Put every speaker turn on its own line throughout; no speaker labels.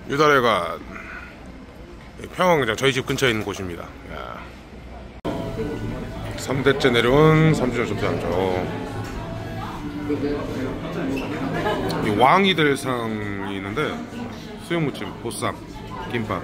유달회관 평화광장 저희 집 근처에 있는 곳입니다. 3대째 내려온 3주년 접수함죠. 이 왕이 될 상이 있는데 수육무침, 보쌈, 김밥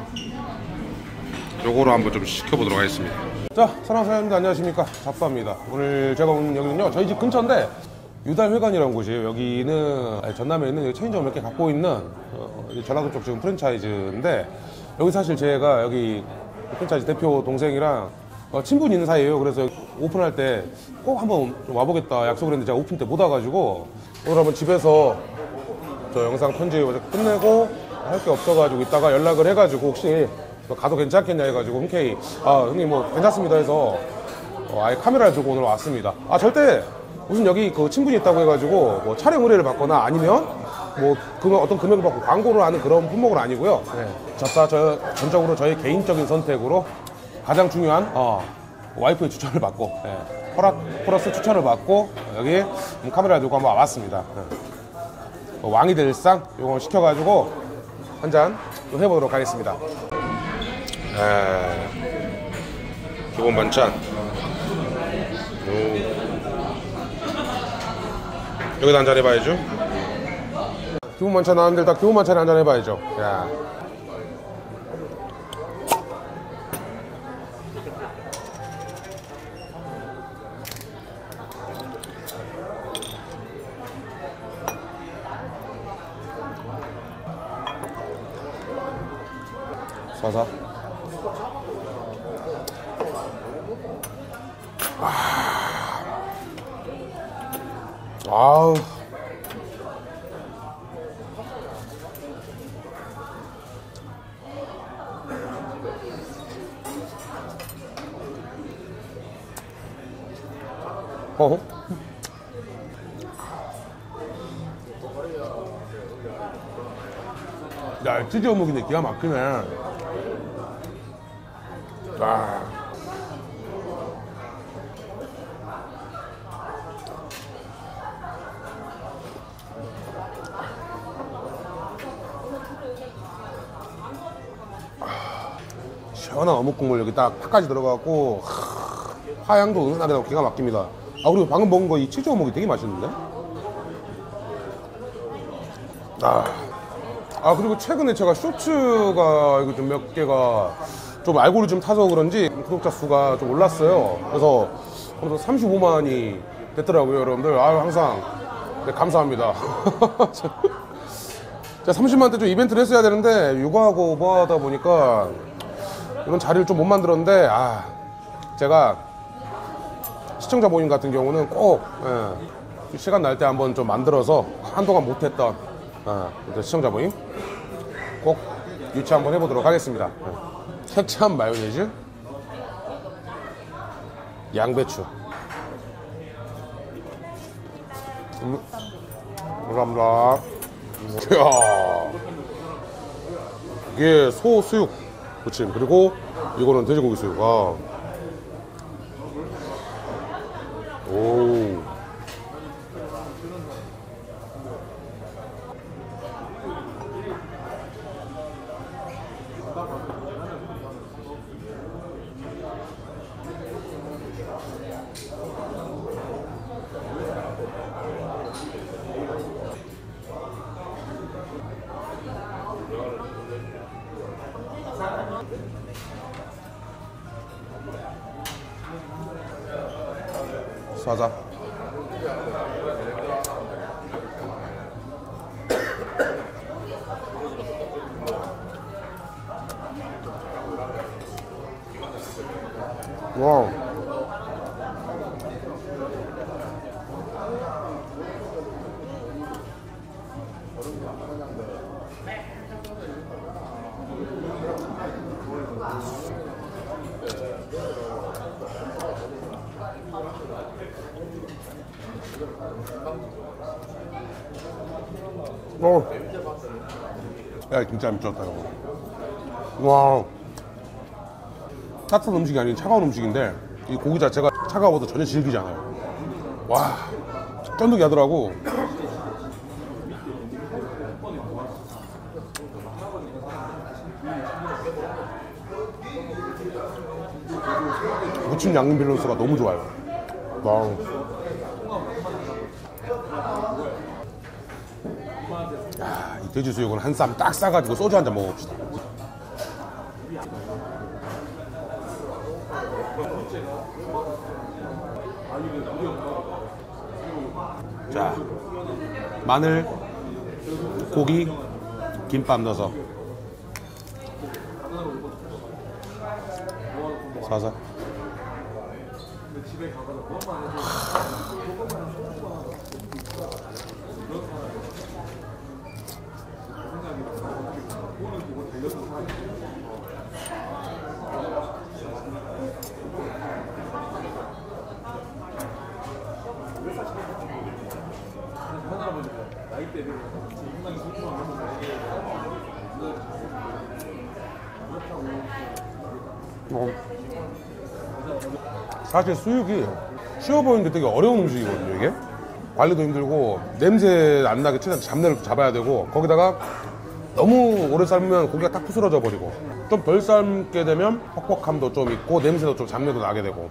요거로 한번 좀 시켜보도록 하겠습니다. 자, 사랑하는 사장님들 안녕하십니까, 잡사입니다. 오늘 제가 온 여기는요 저희 집 근처인데 유달회관이라는 곳이에요. 여기는 전남에 있는 체인점 몇 개 갖고 있는 전라도 쪽 지금 프랜차이즈인데, 여기 사실 제가 여기 프랜차이즈 대표 동생이랑 친분이 있는 사이예요. 그래서 오픈할 때 꼭 한번 좀 와보겠다 약속을 했는데 제가 오픈 때 못 와가지고 오늘 한번 집에서 저 영상 편집 끝내고 할 게 없어가지고 이따가 연락을 해가지고 혹시 가도 괜찮겠냐 해가지고 흔쾌히 형님 뭐 괜찮습니다 해서 아예 카메라를 들고 오늘 왔습니다. 절대 무슨 여기 그 친분이 있다고 해가지고 뭐 촬영 의뢰를 받거나 아니면 뭐 어떤 금액을 받고 광고를 하는 그런 품목은 아니고요. 잡사 전적으로 저의 개인적인 선택으로 가장 중요한 와이프의 추천을 받고 허락 플러스 추천을 받고 여기 카메라 들고 한번 와봤습니다. 왕이 될 상 요거 시켜가지고 한잔 또 해보도록 하겠습니다. 기본 반찬 여기다 한잔 해봐야죠. 기본 반찬 나왔는데 다 기본 반찬에 한잔 해봐야죠. 쏴서 아우 야, 치즈 어묵인데 기가 막히네. 시원한 어묵 국물 여기 딱 파까지 들어가고 화향도 은은하게 나고 기가 막힙니다. 그리고 방금 먹은 거 이 치즈 어묵이 되게 맛있는데? 그리고 최근에 제가 쇼츠가 이거 좀 몇 개가 좀 알고리즘 타서 그런지 구독자 수가 좀 올랐어요. 그래서 35만이 됐더라고요, 여러분들. 항상 감사합니다. 제가 30만 때 좀 이벤트를 했어야 되는데 육아하고 뭐 하다 보니까 이런 자리를 좀 못 만들었는데 제가 시청자 모임 같은 경우는 꼭 시간 날 때 한번 좀 만들어서 한동안 못했던 시청자 모임 꼭 유치 한번 해보도록 하겠습니다. 케찹 마요네즈, 양배추. 감사합니다. 이야, 이게 소 수육 무침, 그리고 이거는 돼지고기 수육. 오. 쏴자. 와우. 야, 진짜 미쳤다 이거. 와, 따뜻한 음식이 아닌 차가운 음식인데 이 고기 자체가 차가워도 전혀 질기지 않아요. 와, 쫀득이 하더라고. 무침 양념 밸런스가 너무 좋아요. 와우. 야, 이 돼지 수육은 한 쌈 딱 싸가지고 소주 한 잔 먹어봅시다. 자, 마늘, 고기, 김밥 넣어서 사사. 사실 수육이 쉬워 보이는데 되게 어려운 음식이거든요. 이게 관리도 힘들고 냄새 안 나게 최대한 잡내를 잡아야 되고, 거기다가 너무 오래 삶으면 고기가 딱 부스러져 버리고, 좀 덜 삶게 되면 퍽퍽함도 좀 있고 냄새도 좀 잡내도 나게 되고.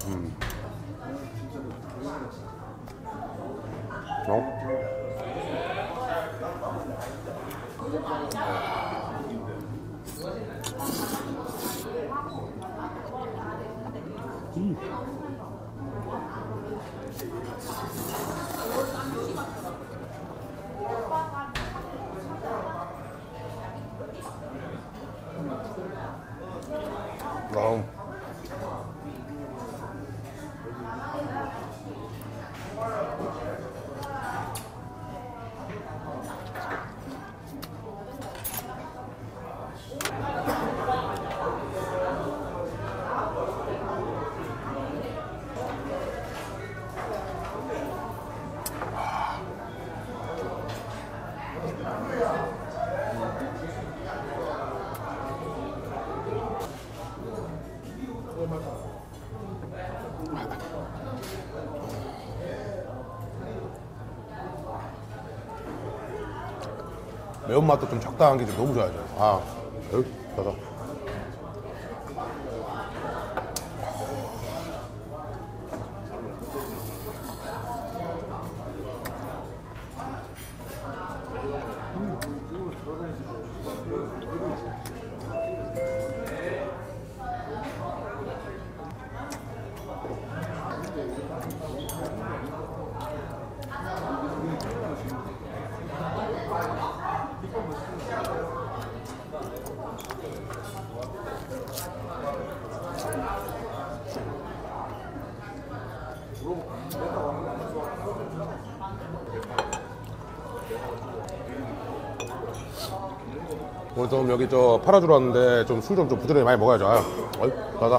매운맛도 좀 적당한 게 너무 좋아요. 아, 여기 맞아. 오늘 좀 여기 저 팔아주러 왔는데 좀 술 좀 부지런히 많이 먹어야죠. 아유, 어이, 나다.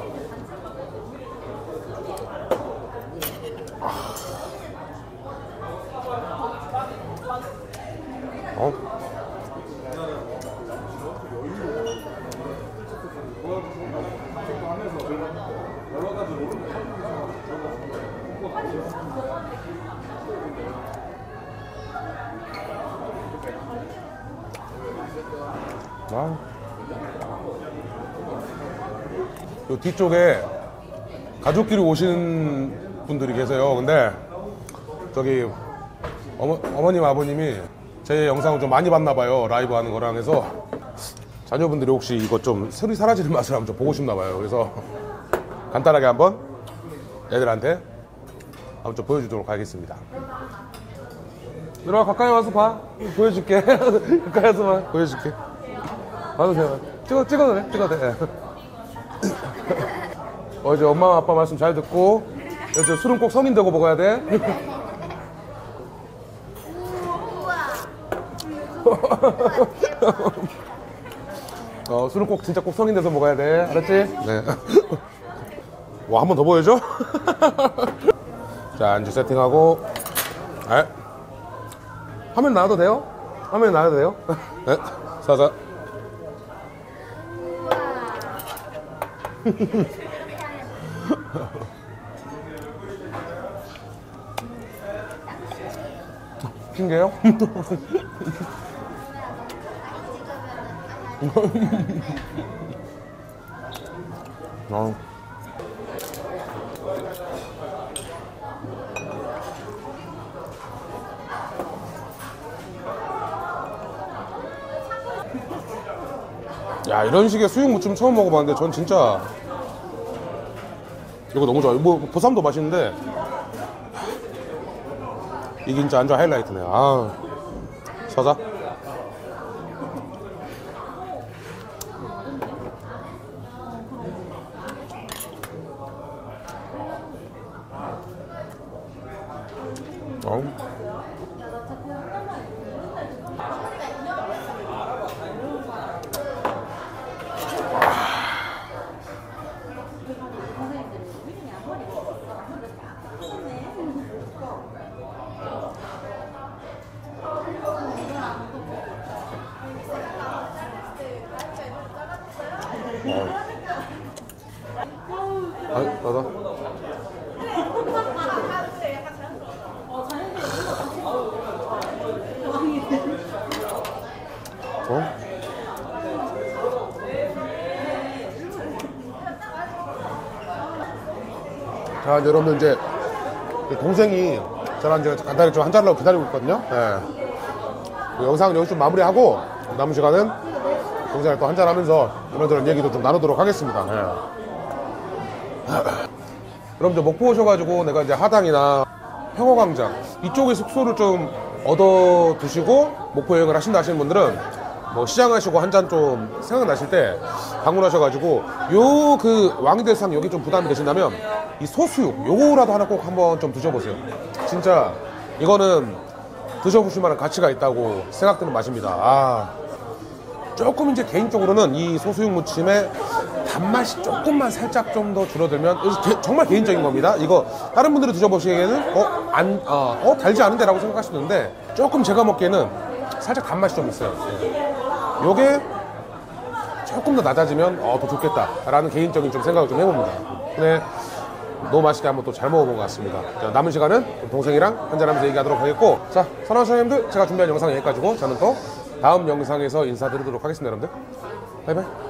요 뒤쪽에 가족끼리 오시는 분들이 계세요. 근데 저기 어머님 아버님이 제 영상을 좀 많이 봤나봐요. 라이브 하는 거랑 해서 자녀분들이 혹시 이거 좀 설이 사라지는 맛을 한번 좀 보고 싶나봐요. 그래서 간단하게 한번 애들한테 한번 좀 보여주도록 하겠습니다. 들어와, 가까이 와서 봐. 보여줄게. 가까이 와서 봐. 보여줄게. 받으세요. 찍어도 돼. 찍어도 돼. 이제 엄마 아빠 말씀 잘 듣고, 이제 술은 꼭 성인 되고 먹어야 돼. 술은 진짜 꼭 성인 돼서 먹어야 돼. 알았지? 네. 와, 한 번 더 보여줘? 자, 안주 세팅하고. 네. 화면 나와도 돼요? 화면 나와도 돼요? 네. 사사. 핑계요? 야, 이런 식의 수육 무침 처음 먹어봤는데 전 진짜 이거 너무 좋아요. 뭐 보쌈도 맛있는데 이게 진짜 완전 하이라이트네. 아, 서자. 나다. 자, 이제 여러분들 이제 동생이 저랑 이제 간단히 좀 한잔하려고 기다리고 있거든요. 네. 영상 여기 좀 마무리하고 남은 시간은 동생이랑 또 한잔하면서 이런저런 얘기도 좀 나누도록 하겠습니다. 네. 그럼 이제 목포 오셔가지고 내가 이제 하당이나 평화광장 이쪽에 숙소를 좀 얻어 두시고 목포 여행을 하신다 하시는 분들은 뭐 시장하시고 한 잔 좀 생각나실 때 방문하셔가지고 요 그 왕대상 여기 좀 부담이 되신다면 이 소수육 요거라도 하나 꼭 한번 좀 드셔보세요. 진짜 이거는 드셔보실 만한 가치가 있다고 생각되는 맛입니다. 조금 이제 개인적으로는 이 소수육 무침의 단맛이 조금만 살짝 좀 더 줄어들면 정말 개인적인 겁니다. 이거 다른 분들이 드셔보시기에는 달지 않은데 라고 생각하시는데 조금 제가 먹기에는 살짝 단맛이 좀 있어요. 요게 조금 더 낮아지면 더 좋겠다 라는 개인적인 좀 생각을 좀 해봅니다. 근데 너무 맛있게 한번 또 잘 먹어본 것 같습니다. 자, 남은 시간은 동생이랑 한잔하면서 얘기하도록 하겠고, 자, 사랑하는 사장님들, 제가 준비한 영상은 여기까지고 저는 또 다음 영상에서 인사드리도록 하겠습니다. 여러분들 바이바이.